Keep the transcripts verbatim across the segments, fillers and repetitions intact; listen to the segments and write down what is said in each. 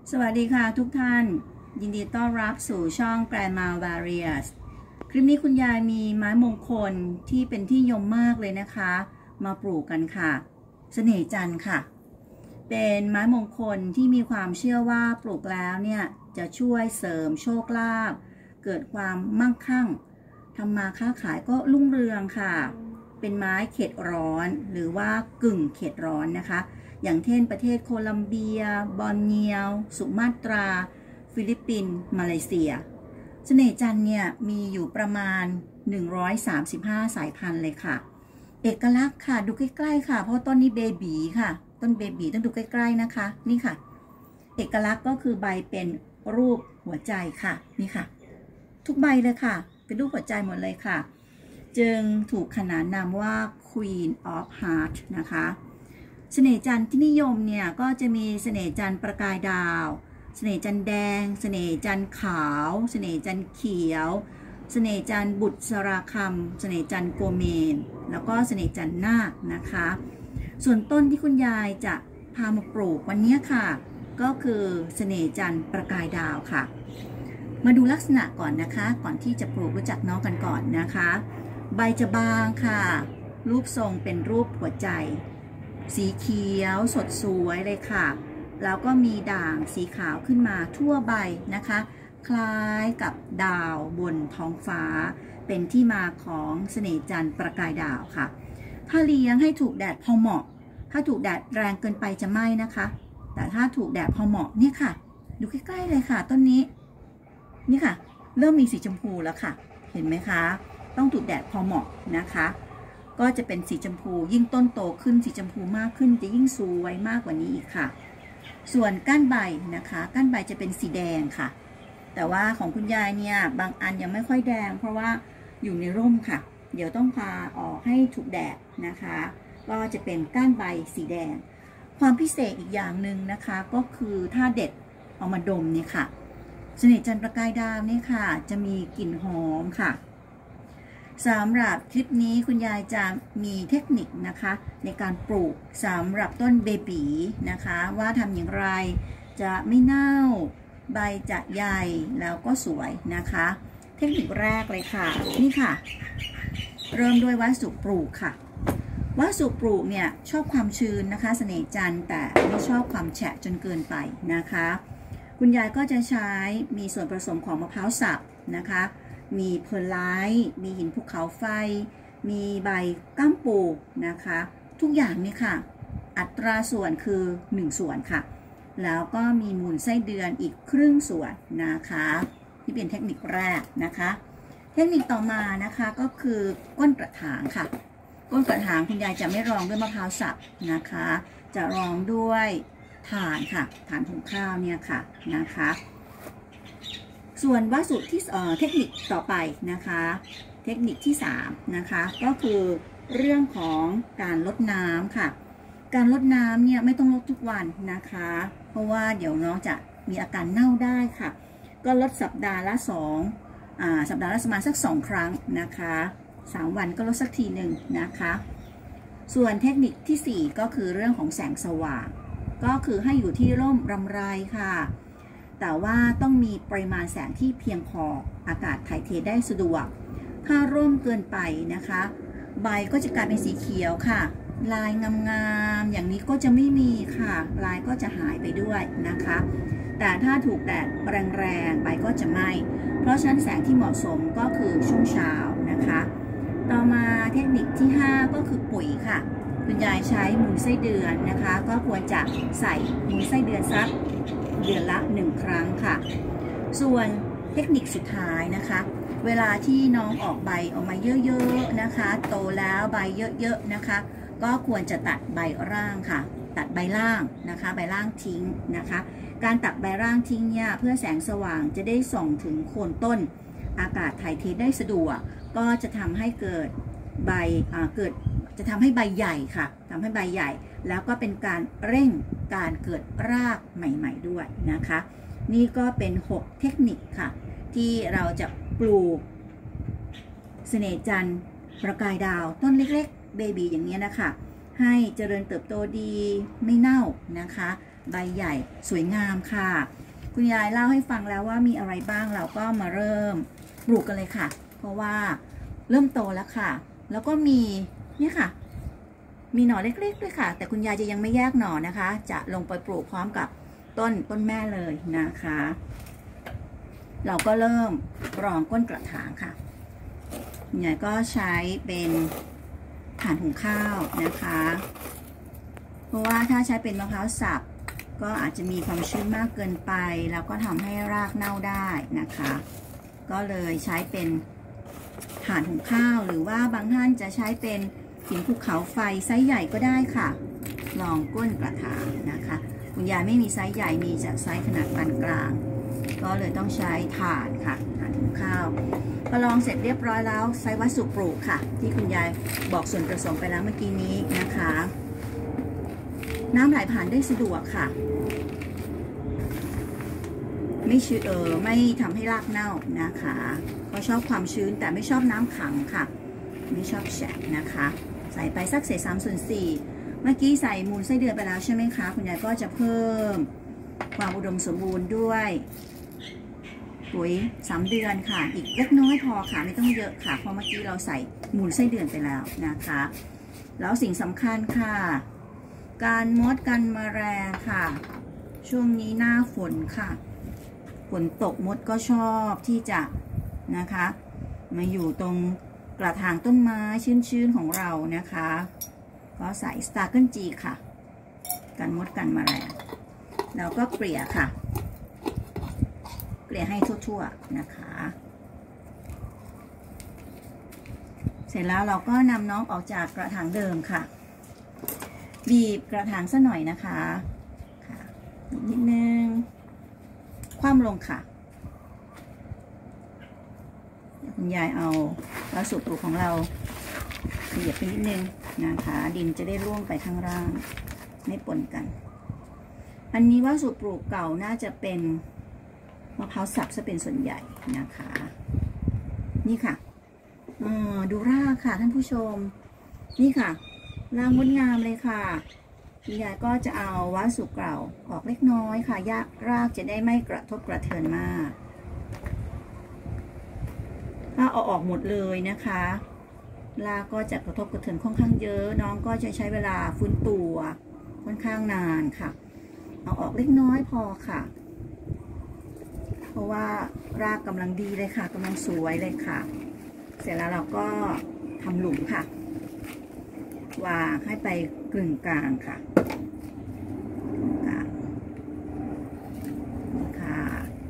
สวัสดีค่ะทุกท่านยินดีต้อนรับสู่ช่อง Grandma Various คลิปนี้คุณยายมีไม้มงคลที่เป็นที่นิยมมากเลยนะคะมาปลูกกันค่ะเสน่ห์จันทร์ค่ะเป็นไม้มงคลที่มีความเชื่อว่าปลูกแล้วเนี่ยจะช่วยเสริมโชคลาภเกิดความมั่งคั่งทำมาค้าขายก็รุ่งเรืองค่ะเป็นไม้เขตร้อนหรือว่ากึ่งเขตร้อนนะคะอย่างเช่นประเทศโคลัมเบียบอร์เนียวสุมาตราฟิลิปปินส์มาเลเซียเสน่ห์จันทร์เนี่ยมีอยู่ประมาณหนึ่งร้อยสามสิบห้าสายพันธุ์เลยค่ะเอกลักษณ์ค่ะดูใกล้ๆค่ะเพราะต้นนี้เบบีค่ะต้นเบบีต้องดูใกล้ๆนะคะนี่ค่ะเอกลักษณ์ก็คือใบเป็นรูปหัวใจค่ะนี่ค่ะทุกใบเลยค่ะเป็นรูปหัวใจหมดเลยค่ะจึงถูกขนานนามว่า Queen of Heart นะคะเสน่ห์จันทร์ที่นิยมเนี่ยก็จะมีเสน่ห์จันทร์ประกายดาวเสน่ห์จันทร์แดงเสน่ห์จันทร์ขาวเสน่ห์จันทร์เขียวเสน่ห์จันทร์บุษราคำเสน่ห์จันทร์โกเมนแล้วก็เสน่ห์จันทร์นาคนะคะส่วนต้นที่คุณยายจะพามาปลูกวันนี้ค่ะก็คือเสน่ห์จันทร์ประกายดาวค่ะมาดูลักษณะก่อนนะคะก่อนที่จะปลูกรู้จักน้องกันก่อนนะคะใบจะบางค่ะรูปทรงเป็นรูปหัวใจสีเขียวสดสวยเลยค่ะแล้วก็มีด่างสีขาวขึ้นมาทั่วใบนะคะคล้ายกับดาวบนท้องฟ้าเป็นที่มาของเสน่ห์จันทร์ประกายดาวค่ะถ้าเลี้ยงให้ถูกแดดพอเหมาะถ้าถูกแดดแรงเกินไปจะไหม้นะคะแต่ถ้าถูกแดดพอเหมาะเนี่ยค่ะดูใกล้ๆเลยค่ะต้นนี้นี่ค่ะเริ่มมีสีชมพูแล้วค่ะเห็นไหมคะต้องถูกแดดพอเหมาะนะคะก็จะเป็นสีชมพูยิ่งต้นโตขึ้นสีชมพูมากขึ้นจะยิ่งสวยมากกว่านี้อีกค่ะส่วนก้านใบนะคะก้านใบจะเป็นสีแดงค่ะแต่ว่าของคุณยายเนี่ยบางอันยังไม่ค่อยแดงเพราะว่าอยู่ในร่มค่ะเดี๋ยวต้องพาออกให้ถูกแดดนะคะก็จะเป็นก้านใบสีแดงความพิเศษอีกอย่างหนึ่งนะคะก็คือถ้าเด็ดเอามาดมเนี่ยค่ะเสน่ห์จันทร์ประกายดาวนี่ค่ะจะมีกลิ่นหอมค่ะสำหรับคลิปนี้คุณยายจะมีเทคนิคนะคะในการปลูกสำหรับต้นเบบีนะคะว่าทำอย่างไรจะไม่เน่าใบจะใหญ่แล้วก็สวยนะคะเทคนิคแรกเลยค่ะนี่ค่ะเริ่มด้วยวัสดุปลูกค่ะวัสดุปลูกเนี่ยชอบความชื้นนะคะเสน่ห์จันทร์แต่ไม่ชอบความแฉะจนเกินไปนะคะคุณยายก็จะใช้มีส่วนผสมของมะพร้าวสับนะคะมีเพอร์ไลท์มีหินภูเขาไฟมีใบก้ามปูนะคะทุกอย่างนี่ค่ะอัตราส่วนคือหนึ่งส่วนค่ะแล้วก็มีมูลไส้เดือนอีกครึ่งส่วนนะคะที่เป็นเทคนิคแรกนะคะเทคนิคต่อมานะคะก็คือก้นกระถางค่ะก้นกระถางคุณยายจะไม่รองด้วยมะพร้าวสับนะคะจะรองด้วยถ่านค่ะถ่านหุงข้าวเนี่ยค่ะนะคะส่วนวัสดุที่เทคนิคต่อไปนะคะเทคนิคที่สามนะคะก็คือเรื่องของการลดน้ำค่ะการลดน้ำเนี่ยไม่ต้องลดทุกวันนะคะเพราะว่าเดี๋ยวน้องจะมีอาการเน่าได้ค่ะก็ลดสัปดาห์ละสองอ่าสัปดาห์ละประมาณสักสองครั้งนะคะสามวันก็ลดสักทีหนึ่งนะคะส่วนเทคนิคที่สี่ก็คือเรื่องของแสงสว่างก็คือให้อยู่ที่ร่มรำไรค่ะแต่ว่าต้องมีปริมาณแสงที่เพียงพออากาศถ่ายเทได้สะดวกถ้าร่มเกินไปนะคะใบก็จะกลายเป็นสีเขียวค่ะลายงามๆอย่างนี้ก็จะไม่มีค่ะลายก็จะหายไปด้วยนะคะแต่ถ้าถูกแดดแรงๆใบก็จะไหม้เพราะฉะนั้นแสงที่เหมาะสมก็คือช่วงเช้านะคะต่อมาเทคนิคที่ห้าก็คือปุ๋ยค่ะคุณยายใช้มูลไส้เดือนนะคะก็ควรจะใส่มูลไส้เดือนสักเดือนละหนึ่งครั้งค่ะส่วนเทคนิคสุดท้ายนะคะเวลาที่น้องออกใบออกมาเยอะๆนะคะโตแล้วใบเยอะๆนะคะก็ควรจะตัดใบร่างค่ะตัดใบล่างนะคะใบล่างทิ้งนะคะการตัดใบล่างทิ้งเนี่ยเพื่อแสงสว่างจะได้ส่องถึงโคนต้นอากาศถ่ายเทได้สะดวกก็จะทำให้เกิดใบเกิดจะทำให้ใบใหญ่ค่ะทำให้ใบใหญ่แล้วก็เป็นการเร่งการเกิดรากใหม่ๆด้วยนะคะนี่ก็เป็นหกเทคนิคค่ะที่เราจะปลูกเสน่ห์จันทร์ประกายดาวต้นเล็กๆเบบีอย่างนี้นะคะให้เจริญเติบโตดีไม่เน่านะคะใบใหญ่สวยงามค่ะคุณยายเล่าให้ฟังแล้วว่ามีอะไรบ้างเราก็มาเริ่มปลูกกันเลยค่ะเพราะว่าเริ่มโตแล้วค่ะแล้วก็มีเนี่ยค่ะมีหน่อเล็กๆด้วยค่ะแต่คุณยายจะยังไม่แยกหน่อนะคะจะลงไปปลูกพร้อมกับต้นต้นแม่เลยนะคะเราก็เริ่มรองก้นกระถางค่ะคุณยายก็ใช้เป็นถ่านหุงข้าวนะคะเพราะว่าถ้าใช้เป็นมะพร้าวสับก็อาจจะมีความชื้นมากเกินไปแล้วก็ทำให้รากเน่าได้นะคะก็เลยใช้เป็นถ่านหุงข้าวหรือว่าบางท่านจะใช้เป็นหินภูเขาไฟไซส์ใหญ่ก็ได้ค่ะรองก้นกระถางนะคะคุณยายไม่มีไซส์ใหญ่มีจากไซส์ขนาดปานกลางก็เลยต้องใช้ถ่านค่ะถ่านหุงข้าวพอลองเสร็จเรียบร้อยแล้วใช้วัสดุปลูกค่ะที่คุณยายบอกส่วนผสมไปแล้วเมื่อกี้นี้นะคะน้ำไหลผ่านได้สะดวกค่ะไม่ชื้นเออไม่ทำให้รากเน่านะคะก็ชอบความชื้นแต่ไม่ชอบน้ำขังค่ะไม่ชอบแฉะนะคะใส่ไปสักเศษสามส่วนสี่เมื่อกี้ใส่มูลไส้เดือนไปแล้วใช่ไหมคะคุณยายก็จะเพิ่มความอุดมสมบูรณ์ด้วยปุ๋ยสามเดือนค่ะอีกเล็กน้อยพอค่ะไม่ต้องเยอะค่ะเพราะเมื่อกี้เราใส่มูลไส้เดือนไปแล้วนะคะแล้วสิ่งสำคัญค่ะการมดกันแมลงค่ะช่วงนี้หน้าฝนค่ะฝนตกมดก็ชอบที่จะนะคะมาอยู่ตรงกระถางต้นไม้ชื้นๆของเรานะคะก็ใส่สตาร์เกิลจีค่ะกันมดกันแมลงแล้วก็เกลี่ยค่ะเกลี่ยให้ทั่วๆนะคะเสร็จแล้วเราก็นำน้องออกจากกระถางเดิมค่ะบีบกระถางซะหน่อยนะคะค่ะนิดนึงคว่ำลงค่ะคุณยายเอาวัสดุปลูกของเราขยับไปนิดนึงนะคะดินจะได้ร่วงไปข้างล่างไม่ปนกันอันนี้วัสดุปลูกเก่าน่าจะเป็นมะพร้าวสับซะเป็นส่วนใหญ่นะคะนี่ค่ะดูรากค่ะท่านผู้ชมนี่ค่ะรากงดงามเลยค่ะคุณยายก็จะเอาวัสดุเก่าออกเล็กน้อยค่ะยากรากจะได้ไม่กระทบกระเทือนมากถ้าเอาออกหมดเลยนะคะรากก็จะกระทบกระเทือนค่อนข้างเยอะน้องก็จะใช้เวลาฟื้นตัวค่อนข้างนานค่ะเอาออกเล็กน้อยพอค่ะเพราะว่ารากกำลังดีเลยค่ะกำลังสวยเลยค่ะเสร็จแล้วเราก็ทำหลุมค่ะวางให้ไปกึ่งกลางค่ะกลางนี่ค่ะ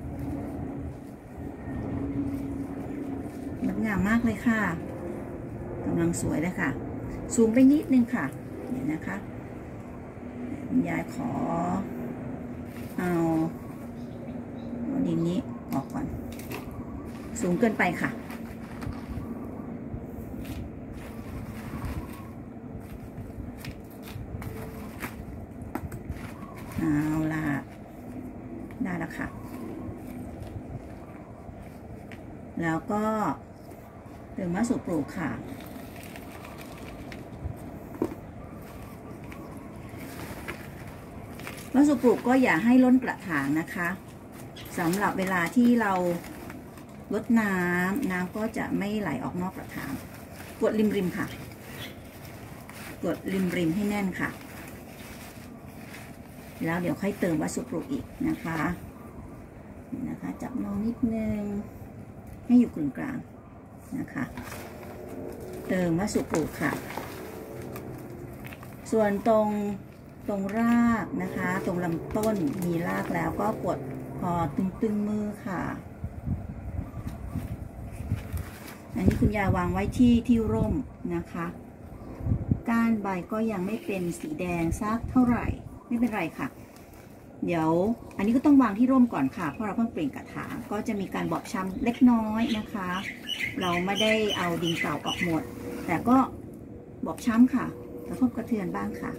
งดงามมากเลยค่ะกำลังสวยเลยค่ะซูมไปนิดนึงค่ะเดี๋ยวนะคะคุณยายขอเอาดินนี้ออกก่อนสูงเกินไปค่ะเอาล่ะได้แล้วค่ะแล้วก็เติมวัสดุปลูกค่ะวัสดุปลูกก็อย่าให้ล้นกระถางนะคะสำหรับเวลาที่เราลดน้ำน้ำก็จะไม่ไหลออกนอกกระถางกดริมริมค่ะกดริมริมให้แน่นค่ะแล้วเดี๋ยวค่อยเติมวัสดุปลูกอีกนะคะนะคะจับน้องนิดนึงให้อยู่กึ่งกลางนะคะเติมวัสดุปลูกค่ะส่วนตรงตรงรากนะคะตรงลำต้นมีรากแล้วก็กดพอตึงๆมือค่ะอันนี้คุณยายวางไว้ที่ที่ร่มนะคะก้านใบก็ยังไม่เป็นสีแดงสักเท่าไหร่ไม่เป็นไรค่ะเดี๋ยวอันนี้ก็ต้องวางที่ร่มก่อนค่ะเพราะเราเพิ่งเปลี่ยนกระถางก็จะมีการบอบช้ำเล็กน้อยนะคะเราไม่ได้เอาดินเก่าออกหมดแต่ก็บอบช้ำค่ะกระทบกระเทือนบ้างค่ะ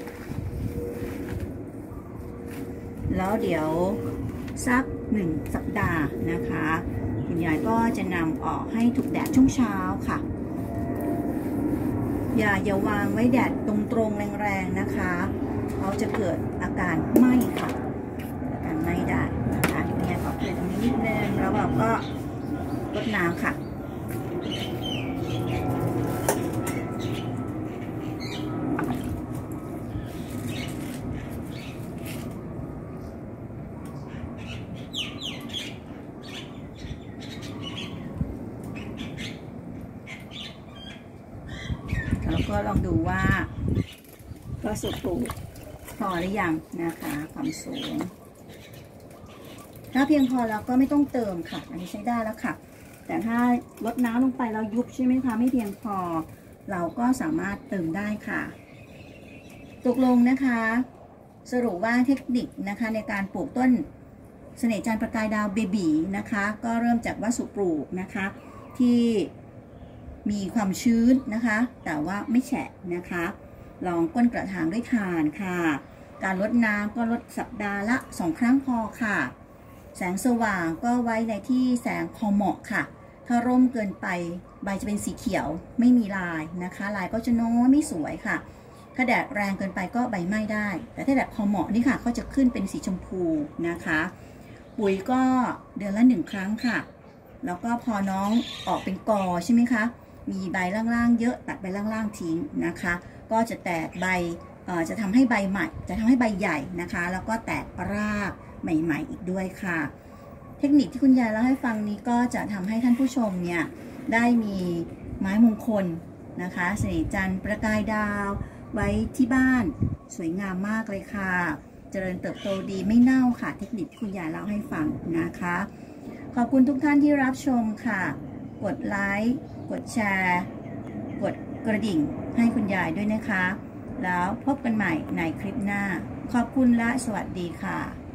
แล้วเดี๋ยวสักหนึ่งสัปดาห์นะคะคุณยายก็จะนำออกให้ถูกแดดช่วงเช้าค่ะอย่าอย่าวางไว้แดดตรงๆแรงๆนะคะเพราะเขาจะเกิดอาการไหม้ค่ะอาการไหม้ได้นะคะเนี่ยขอเกลี่ยตรงนี้นิดนึงแล้วเราก็รดน้ำค่ะแล้วก็ลองดูว่าก็สุกปลูกพอหรือยังนะคะความสูงถ้าเพียงพอแล้วก็ไม่ต้องเติมค่ะอันนี้ใช้ได้แล้วค่ะแต่ถ้าลดน้ำลงไปแล้วยุบใช่ไหมคะไม่เพียงพอเราก็สามารถเติมได้ค่ะตกลงนะคะสรุปว่าเทคนิคนะคะในการปลูกต้นเสน่ห์จันทร์ประกายดาวเบบีนะคะก็เริ่มจากวัสดุปลูกนะคะที่มีความชื้นนะคะแต่ว่าไม่แฉะนะคะลองก้นกระถางด้วยถ่านค่ะการลดน้ำก็ลดสัปดาห์ละสองครั้งพอค่ะแสงสว่างก็ไว้ในที่แสงพอเหมาะค่ะถ้าร่มเกินไปใบจะเป็นสีเขียวไม่มีลายนะคะลายก็จะน้อยไม่สวยค่ะถ้าแดดแรงเกินไปก็ใบไหม้ได้แต่ถ้าแดดพอเหมาะนี่ค่ะก็จะขึ้นเป็นสีชมพูนะคะปุ๋ยก็เดือนละหนึ่งครั้งค่ะแล้วก็พอน้องออกเป็นกอใช่ไหมคะมีใบล่างๆเยอะตัดใบล่างๆทิ้งนะคะก็จะแตกใบจะทำให้ใบใหม่จะทำให้ใบใหญ่นะคะแล้วก็แตกรากใหม่ๆอีกด้วยค่ะเทคนิคที่คุณยายเล่าให้ฟังนี้ก็จะทำให้ท่านผู้ชมเนี่ยได้มีไม้มงคลนะคะเสน่ห์จันทร์ประกายดาวไว้ที่บ้านสวยงามมากเลยค่ะเจริญเติบโตดีไม่เน่าค่ะเทคนิคที่คุณยายเล่าให้ฟังนะคะขอบคุณทุกท่านที่รับชมค่ะกดไลค์กดแชร์กดกระดิ่งให้คุณยายด้วยนะคะแล้วพบกันใหม่ในคลิปหน้าขอบคุณและสวัสดีค่ะ